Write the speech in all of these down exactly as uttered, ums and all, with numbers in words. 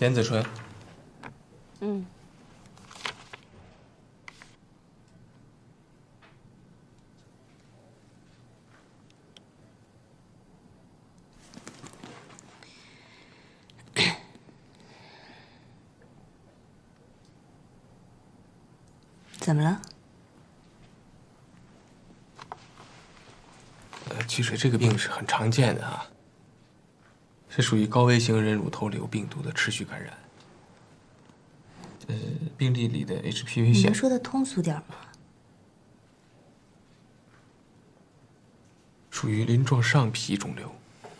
严子纯。 嗯。怎么了？ 呃，其实这个病是很常见的啊，是属于高危型人乳头瘤病毒的持续感染。呃，病例里的 H P V 你线， 能说的通俗点吗？ 属于鳞状上皮肿瘤。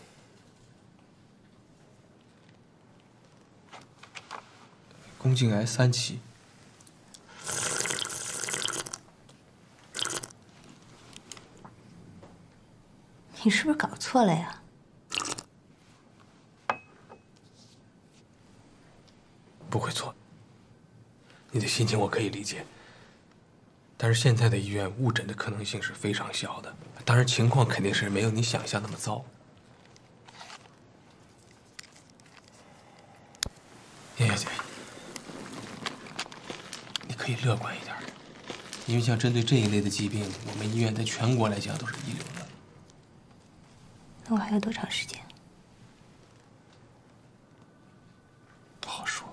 宫颈癌三期。 你是不是搞错了呀？ 不会错。你的心情我可以理解，但是现在的医院误诊的可能性是非常小的，当然情况肯定是没有你想象那么糟。叶小姐，你可以乐观一点，因为像针对这一类的疾病，我们医院在全国来讲都是一流的。 那我还有多长时间？ 不好说。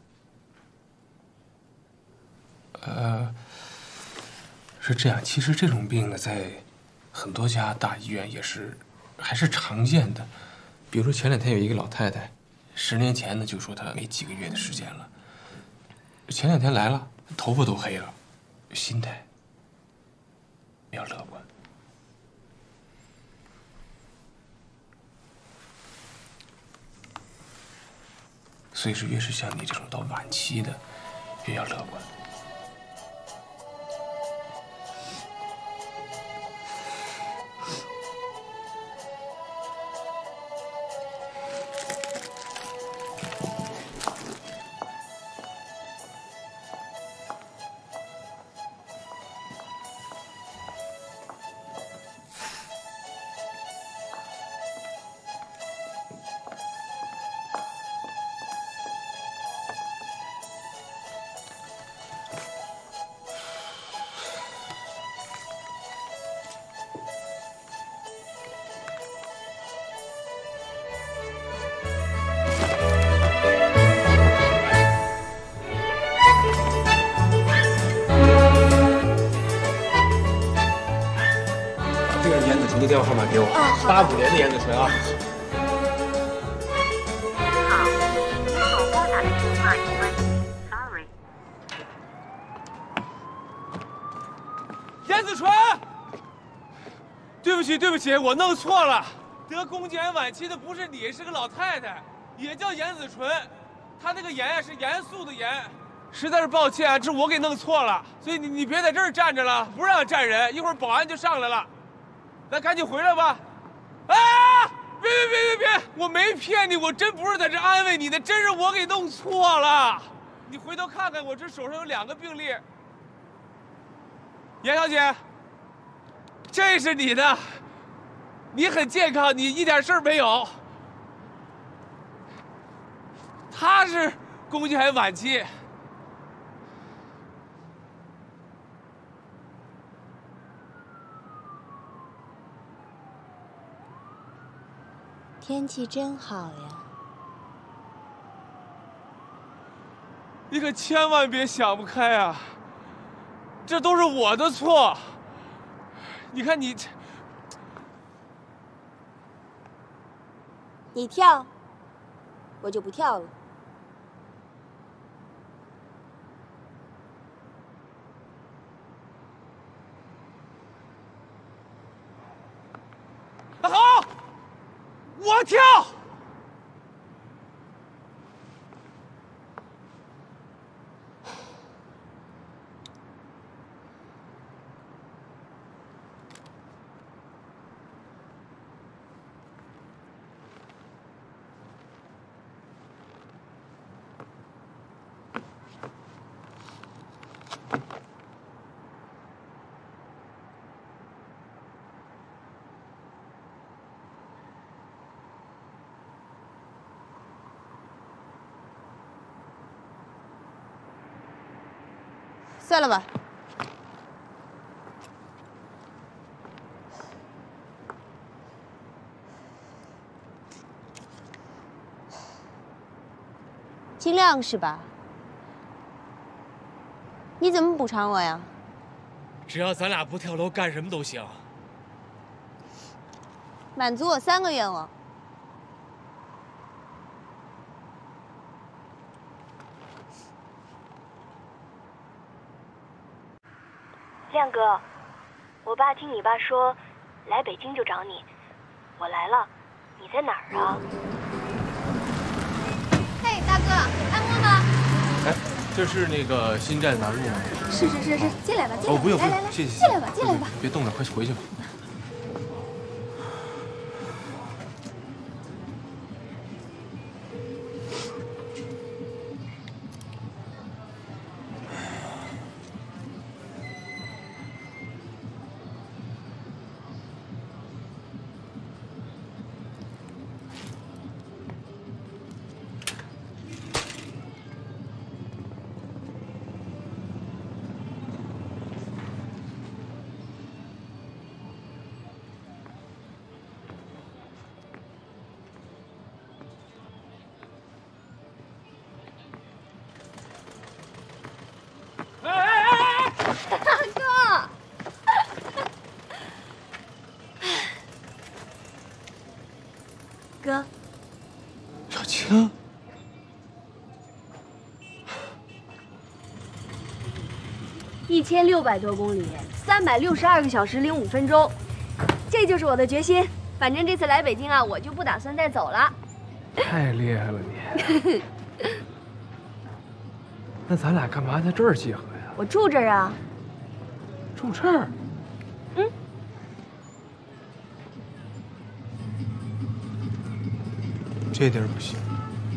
呃，是这样，其实这种病呢，在很多家大医院也是还是常见的。比如说前两天有一个老太太，十年前呢就说她没几个月的时间了，前两天来了，头发都黑了，心态要乐观。所以是越是像你这种到晚期的，越要乐观。你的电话号码给我，八五年的严子纯啊。 您好，您所拨打的电话已关机 ，sorry。 严子纯，对不起，对不起，我弄错了，得宫颈癌晚期的不是你，是个老太太，也叫严子纯，她那个严啊是严肃的严，实在是抱歉啊，这是我给弄错了，所以你你别在这儿站着了，不让站人，一会儿保安就上来了。咱赶紧回来吧！啊！别别别别别！我没骗你，我真不是在这安慰你的，真是我给弄错了。你回头看看，我这手上有两个病例。严小姐，这是你的，你很健康，你一点事儿没有。他是宫颈癌晚期。 天气真好呀！ 你可千万别想不开啊！这都是我的错。你看你， 你跳，我就不跳了。 好，我跳。 算了吧。尽量是吧？你怎么补偿我呀？ 只要咱俩不跳楼，干什么都行。 满足我三个愿望。 亮哥，我爸听你爸说，来北京就找你。我来了，你在哪儿啊？ 嘿，大哥，按摩吗？ 哎，这是那个新站南路吗？ 是是是是，进来吧，进来吧。 哦，不用不用， 来来来， 谢谢。 进来吧，进来吧。 别动了，快回去吧。 哥， 小青， 一千六百多公里，三百六十二个小时零五分钟，这就是我的决心。反正这次来北京啊，我就不打算再走了。 太厉害了你！那咱俩干嘛在这儿集合呀？ 我住这儿啊。 住这儿？ 嗯。 这地儿不行。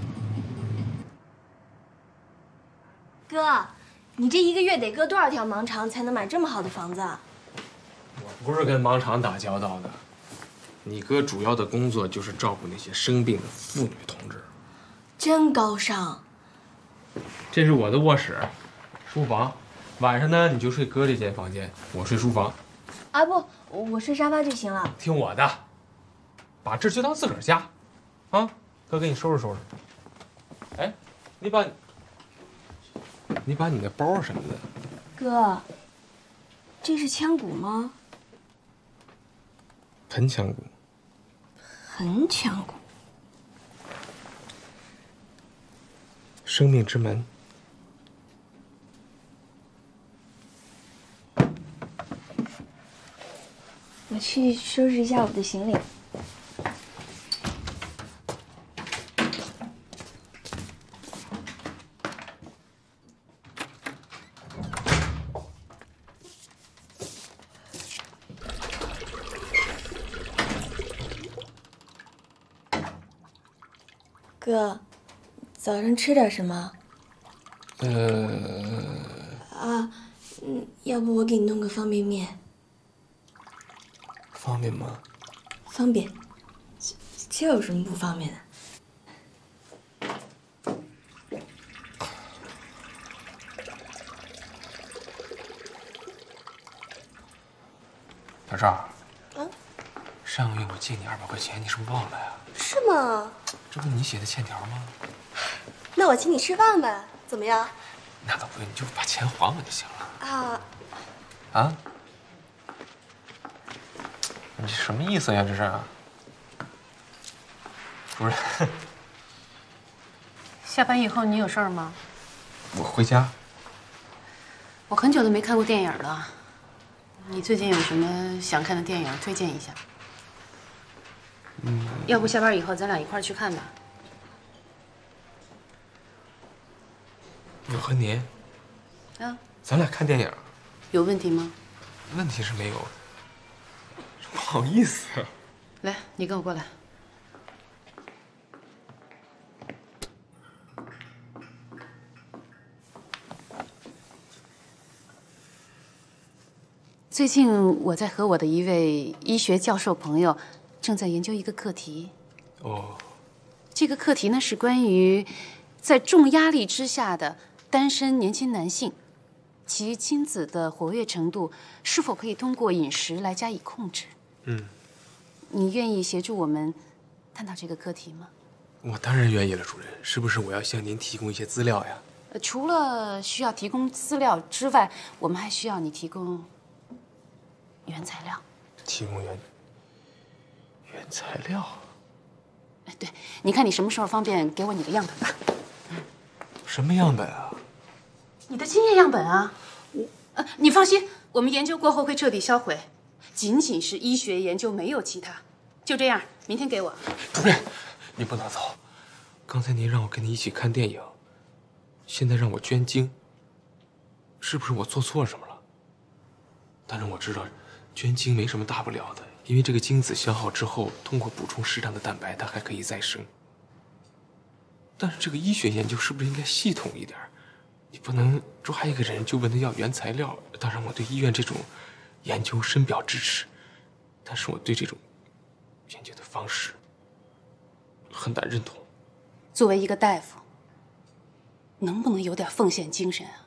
哥，你这一个月得割多少条盲肠才能买这么好的房子啊？ 我不是跟盲肠打交道的，你哥主要的工作就是照顾那些生病的妇女同志。 真高尚。 这是我的卧室、书房，晚上呢你就睡哥这间房间，我睡书房。 啊不，我睡沙发就行了。 听我的，把这就当自个儿家，啊，哥给你收拾收拾。哎，你把，你把你那包什么的。 哥，这是枪骨吗？ 盆腔骨。 盆腔骨。 生命之门。 我去收拾一下我的行李。哥，早上吃点什么？ 呃。 啊，嗯，要不我给你弄个方便面。 方便吗？ 方便，这这有什么不方便的？ 小赵， 嗯， 上个月我借你二百块钱，你是不是忘了呀？ 是吗？ 这不是你写的欠条吗？ 那我请你吃饭呗，怎么样？ 那倒不用，你就把钱还我就行了。 啊啊？你什么意思呀？这是？不是。 下班以后你有事儿吗？ 我回家。 我很久都没看过电影了，你最近有什么想看的电影推荐一下？嗯，要不下班以后咱俩一块儿去看吧。 有和您。 啊。 咱俩看电影。 有问题吗？ 问题是没有。不好意思。 来，你跟我过来。最近我在和我的一位医学教授朋友正在研究一个课题。 哦。 这个课题呢是关于在重压力之下的单身年轻男性其精子的活跃程度是否可以通过饮食来加以控制？ 嗯， 你愿意协助我们探讨这个课题吗？ 我当然愿意了，主任。是不是我要向您提供一些资料呀？ 呃，除了需要提供资料之外，我们还需要你提供原材料。 提供原原材料？ 哎，对，你看你什么时候方便，给我你的样本吧。 什么样本啊？ 你的经验样本啊。我，呃，你放心，我们研究过后会彻底销毁，仅仅是医学研究，没有其他。就这样，明天给我。 主任，你不能走。刚才您让我跟你一起看电影，现在让我捐精，是不是我做错什么了？当然我知道，捐精没什么大不了的，因为这个精子消耗之后，通过补充适当的蛋白，它还可以再生。但是这个医学研究是不是应该系统一点？你不能抓一个人就问他要原材料。当然，我对医院这种研究深表支持，但是我对这种研究的方式很难认同。 作为一个大夫，能不能有点奉献精神啊？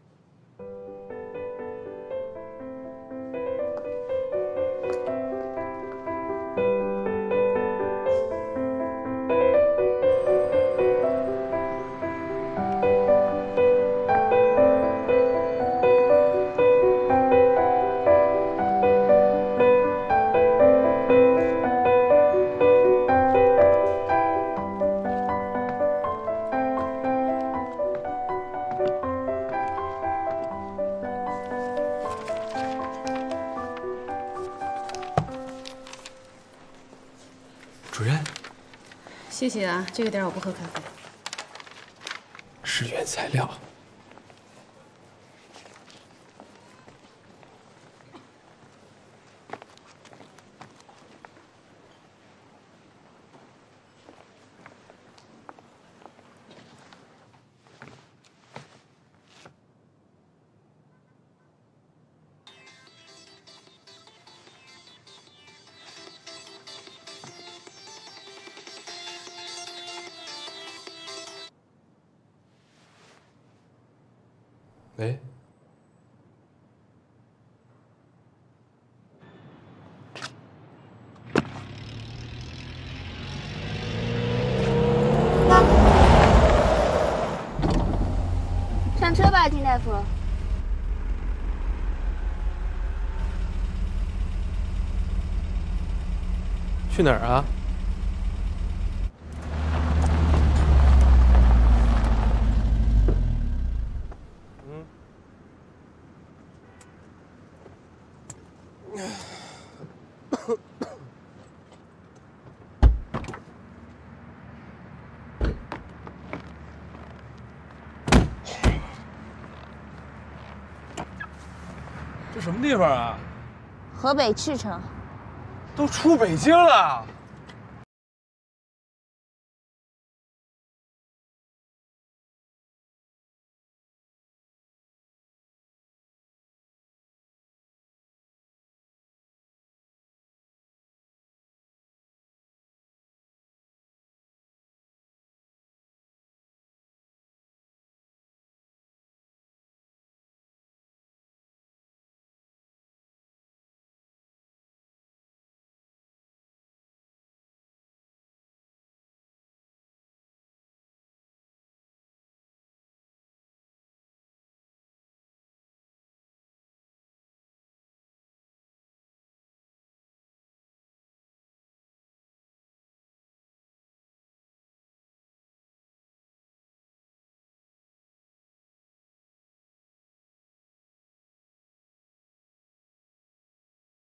主任， 谢谢啊，这个点我不喝咖啡。 是原材料。喂， 上车吧，金大夫。 去哪儿啊？ 这什么地方啊？ 河北赤城。 都出北京了。